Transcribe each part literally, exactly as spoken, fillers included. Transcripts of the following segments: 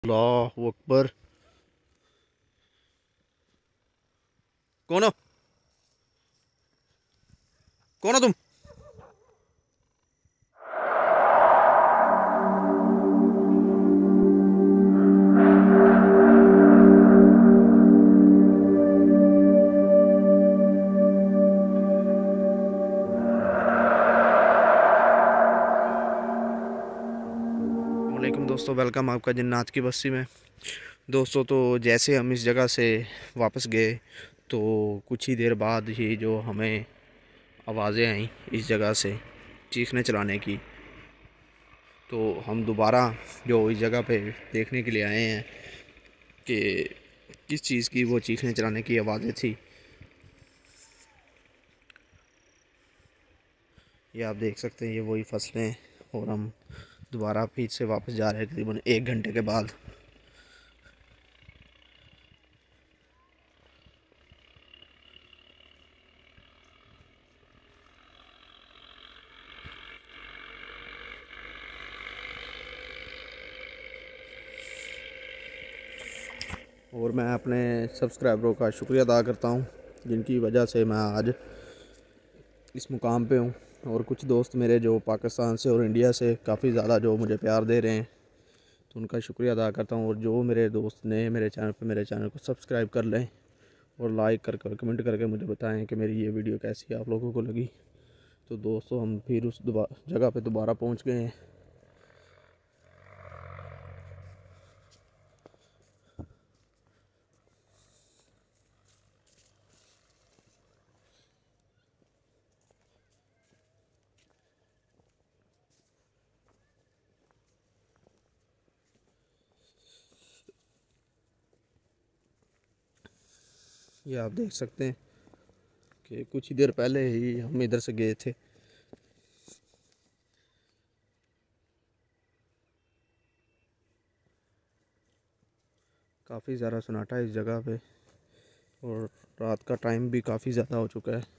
अल्लाह अकबर। कौन हो कौन हो तुम? वालेकुम दोस्तों, वेलकम आपका जन्नत की बस्ती में। दोस्तों, तो जैसे हम इस जगह से वापस गए तो कुछ ही देर बाद ही जो हमें आवाज़ें आई इस जगह से चीखने चलाने की, तो हम दोबारा जो इस जगह पे देखने के लिए आए हैं कि किस चीज़ की वो चीखने चलाने की आवाज़ें थी। ये आप देख सकते हैं, ये वही फसलें। और हम दोबारा फिर से वापस जा रहे हैं तकरीबन एक घंटे के बाद। और मैं अपने सब्सक्राइबरों का शुक्रिया अदा करता हूँ जिनकी वजह से मैं आज इस मुकाम पे हूँ। और कुछ दोस्त मेरे जो पाकिस्तान से और इंडिया से काफ़ी ज़्यादा जो मुझे प्यार दे रहे हैं, तो उनका शुक्रिया अदा करता हूँ। और जो मेरे दोस्त ने मेरे चैनल पे मेरे चैनल को सब्सक्राइब कर लें और लाइक करके और कमेंट करके मुझे बताएं कि मेरी ये वीडियो कैसी आप लोगों को लगी। तो दोस्तों, हम फिर उस जगह पे दोबारा पहुँच गए हैं। ये आप देख सकते हैं कि कुछ ही देर पहले ही हम इधर से गए थे। काफ़ी ज़्यादा सन्नाटा है इस जगह पे और रात का टाइम भी काफ़ी ज़्यादा हो चुका है।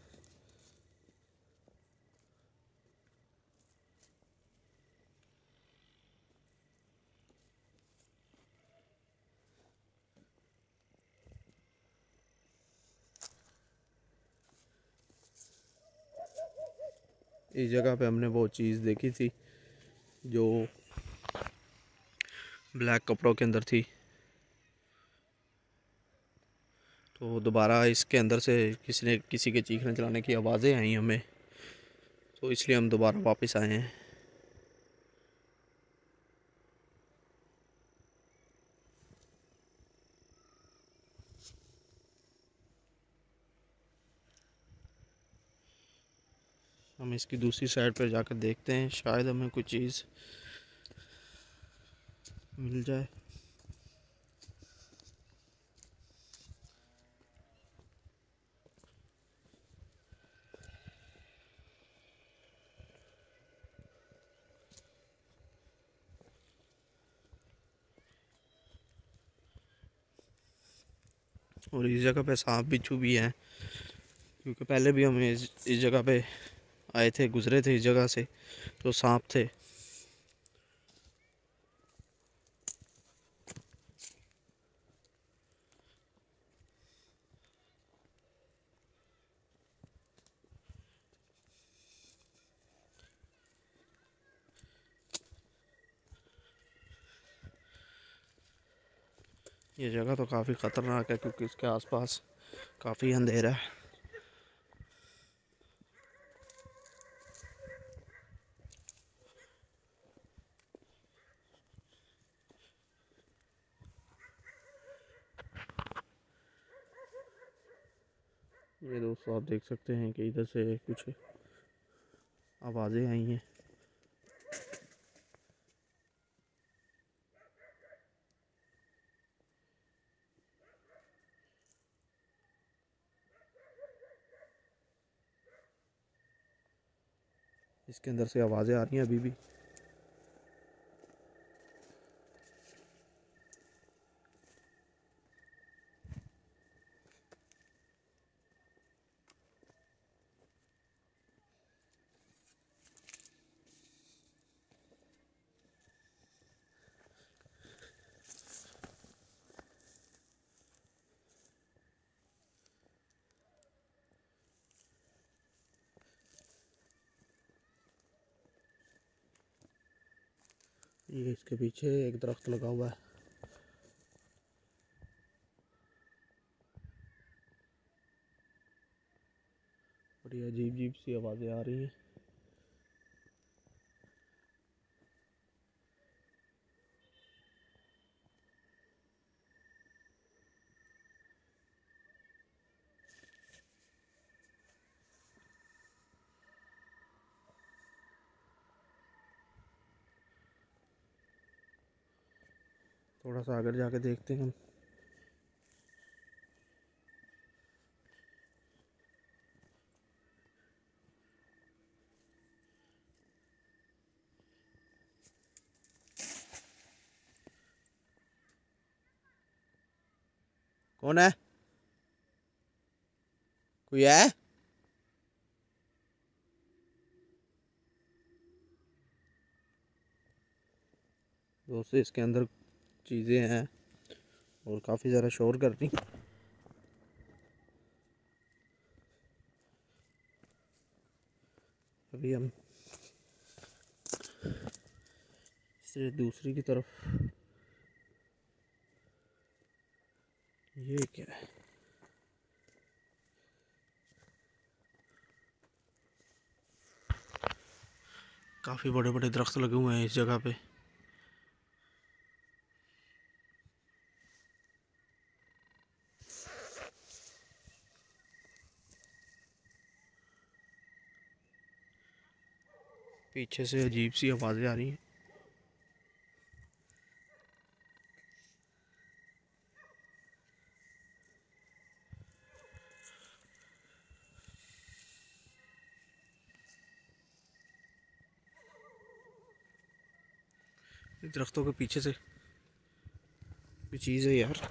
इस जगह पे हमने वो चीज़ देखी थी जो ब्लैक कपड़ों के अंदर थी, तो दोबारा इसके अंदर से किसी ने किसी के चीखने चलाने की आवाज़ें आई हमें, तो इसलिए हम दोबारा वापस आए हैं। हम इसकी दूसरी साइड पर जाकर देखते हैं, शायद हमें कुछ चीज़ मिल जाए। और इस जगह पे सांप बिच्छू भी हैं, क्योंकि पहले भी हम इस इस जगह पे आए थे, गुजरे थे इस जगह से, तो सांप थे। ये जगह तो काफ़ी ख़तरनाक है क्योंकि इसके आसपास काफ़ी अंधेरा है। ये दोस्तों, आप देख सकते हैं कि इधर से कुछ आवाज़ें आई हैं। इसके अंदर से आवाज़ें आ रही हैं अभी भी। ये इसके पीछे एक दरख्त लगा हुआ है। और ये अजीब अजीब सी आवाज़ें आ रही हैं। थोड़ा सा आगे जाके देखते हैं हम। कौन है? कोई है? दोस्तों इसके अंदर चीज़ें हैं और काफ़ी ज़्यादा शोर कर रही। अभी हम से दूसरी की तरफ। ये क्या है? काफ़ी बड़े बड़े दरख्त लगे हुए हैं इस जगह पे। पीछे से अजीब सी आवाज़ें आ रही हैं। दरख्तों के पीछे से कोई चीज़ है यार।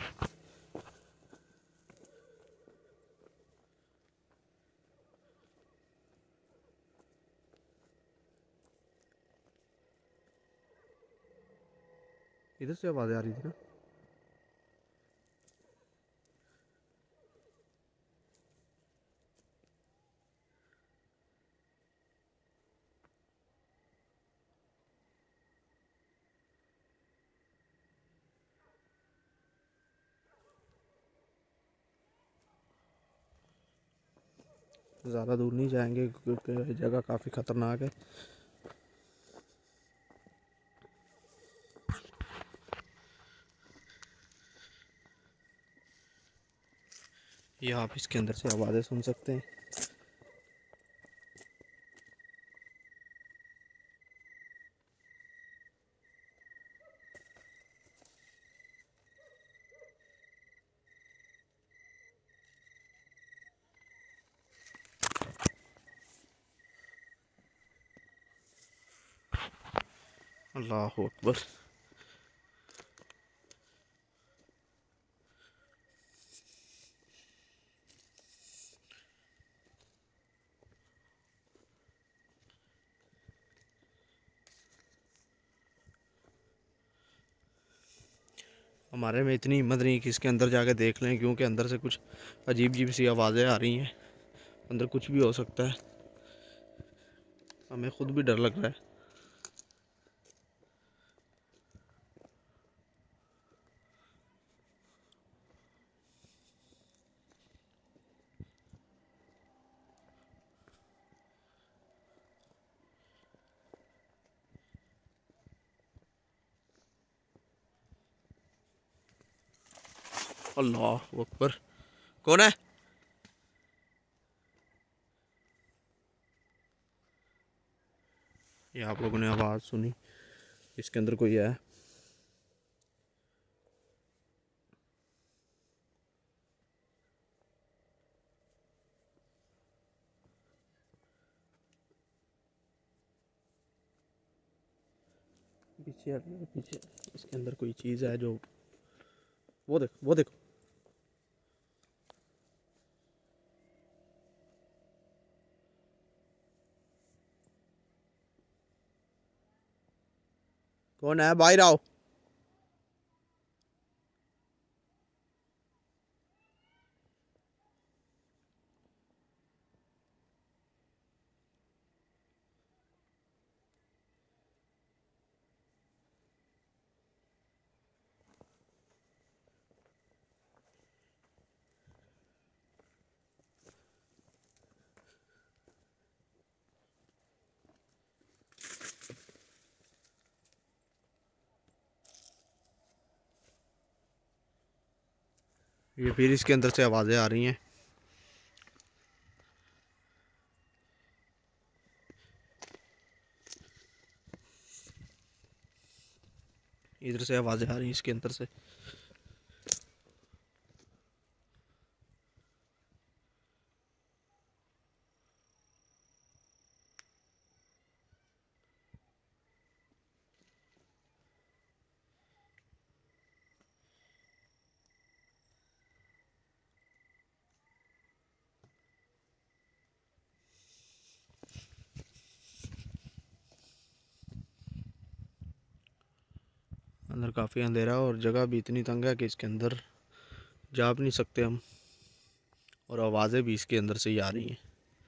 इधर से आवाज़ें आ रही थी ना। ज़्यादा दूर नहीं जाएंगे क्योंकि जगह काफ़ी ख़तरनाक है। ये आप इसके अंदर से आवाज़ें सुन सकते हैं। अल्लाह अकबर। हमारे में इतनी हिम्मत नहीं कि इसके अंदर जाके देख लें, क्योंकि अंदर से कुछ अजीब अजीब सी आवाज़ें आ रही हैं। अंदर कुछ भी हो सकता है। हमें खुद भी डर लग रहा है। अल्लाह अकबर। कौन है? ये आप लोगों ने आवाज़ सुनी, इसके अंदर कोई है। पीछे हटने पीछे इसके अंदर कोई चीज़ है जो। वो देखो वो देखो। कौन है? बाहर आओ। ये फिर इसके अंदर से आवाज़ें आ रही हैं। इधर से आवाज़ें आ रही हैं इसके अंदर से। अंदर काफ़ी अंधेरा और जगह भी इतनी तंग है कि इसके अंदर जा भी नहीं सकते हम, और आवाज़ें भी इसके अंदर से ही आ रही हैं।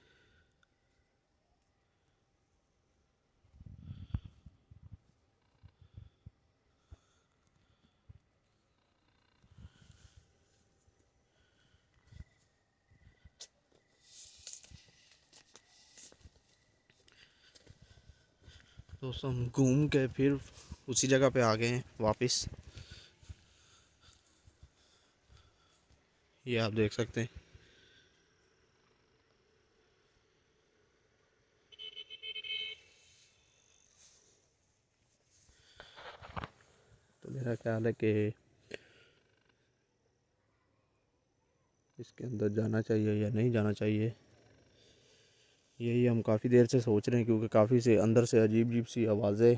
दोस्तों हम घूम के फिर उसी जगह पे आ गए हैं वापस। ये आप देख सकते हैं। तो मेरा ख्याल है कि इसके अंदर जाना चाहिए या नहीं जाना चाहिए, यही हम काफ़ी देर से सोच रहे हैं, क्योंकि काफ़ी से अंदर से अजीब अजीब सी आवाज़ें।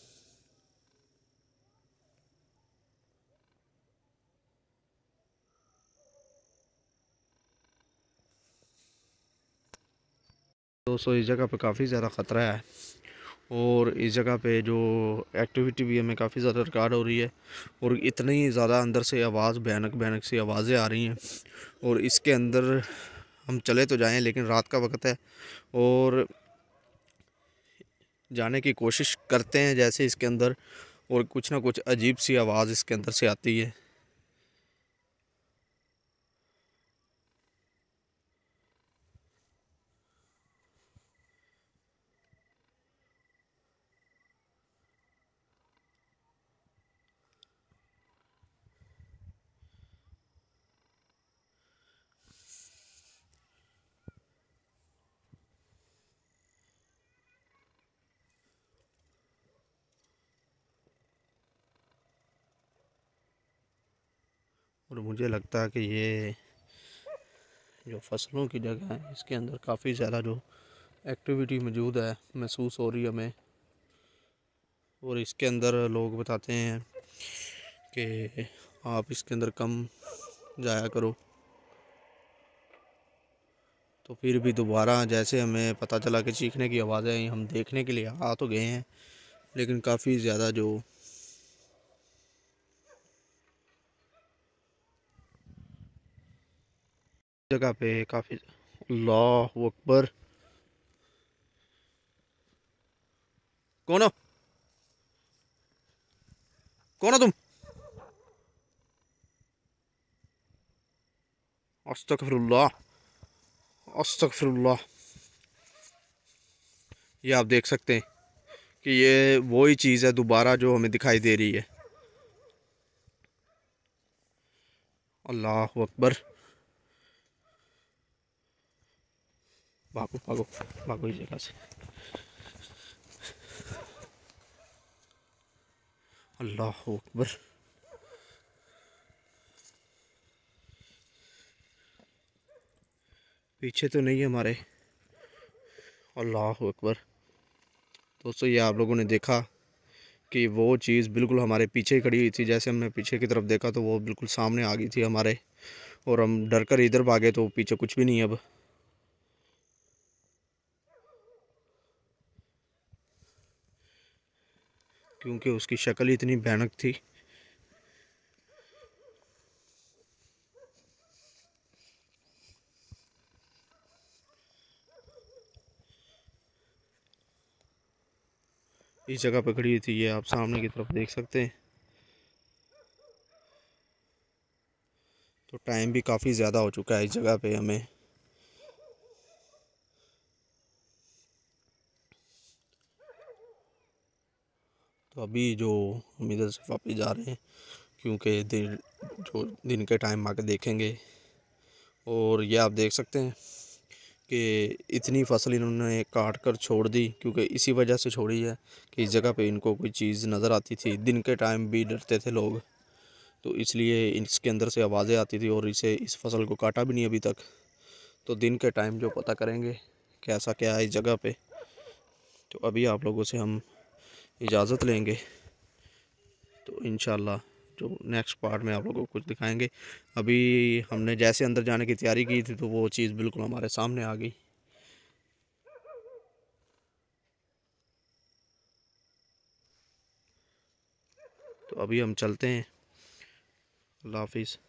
दोस्तों इस जगह पे काफ़ी ज़्यादा ख़तरा है, और इस जगह पे जो एक्टिविटी भी हमें काफ़ी ज़्यादा रिकॉर्ड हो रही है, और इतनी ज़्यादा अंदर से आवाज़ भयानक भयानक सी आवाज़ें आ रही हैं। और इसके अंदर हम चले तो जाएं, लेकिन रात का वक्त है और जाने की कोशिश करते हैं जैसे इसके अंदर, और कुछ ना कुछ अजीब सी आवाज़ इसके अंदर से आती है। और मुझे लगता है कि ये जो फसलों की जगह है, इसके अंदर काफ़ी ज़्यादा जो एक्टिविटी मौजूद है महसूस हो रही है हमें। और इसके अंदर लोग बताते हैं कि आप इसके अंदर कम जाया करो। तो फिर भी दोबारा जैसे हमें पता चला कि चीखने की आवाज़ें आई, हम देखने के लिए आ तो गए हैं, लेकिन काफ़ी ज़्यादा जो जगह पे काफ़ी। अल्लाह अकबर। कौन हो कौन हो तुम? अस्तगफिरुल्लाह अस्तगफिरुल्लाह। ये आप देख सकते हैं कि ये वही चीज़ है दोबारा जो हमें दिखाई दे रही है। अल्लाह अकबर। भागो भागो भागो इस जगह से। अल्लाह अकबर। पीछे तो नहीं है हमारे। अल्लाह अकबर। दोस्तों ये आप लोगों ने देखा कि वो चीज़ बिल्कुल हमारे पीछे ही खड़ी हुई थी। जैसे हमने पीछे की तरफ देखा तो वो बिल्कुल सामने आ गई थी हमारे, और हम डर कर इधर भागे तो पीछे कुछ भी नहीं है अब। क्योंकि उसकी शक्ल ही इतनी भयानक थी। इस जगह पर खड़ी हुई थी, ये आप सामने की तरफ देख सकते हैं। तो टाइम भी काफ़ी ज़्यादा हो चुका है इस जगह पे हमें। तो अभी जो हम इधर से वापस जा रहे हैं, क्योंकि दिन जो दिन के टाइम आके देखेंगे। और ये आप देख सकते हैं कि इतनी फसल इन्होंने काट कर छोड़ दी, क्योंकि इसी वजह से छोड़ी है कि इस जगह पे इनको कोई चीज़ नज़र आती थी। दिन के टाइम भी डरते थे लोग, तो इसलिए इसके अंदर से आवाज़ें आती थी और इसे इस फसल को काटा भी नहीं अभी तक। तो दिन के टाइम जो पता करेंगे कैसा क्या है इस जगह पे। तो अभी आप लोगों से हम इजाज़त लेंगे, तो इंशाल्लाह जो नेक्स्ट पार्ट में आप लोगों को कुछ दिखाएंगे। अभी हमने जैसे अंदर जाने की तैयारी की थी तो वो चीज़ बिल्कुल हमारे सामने आ गई। तो अभी हम चलते हैं। अल्लाह हाफिज़।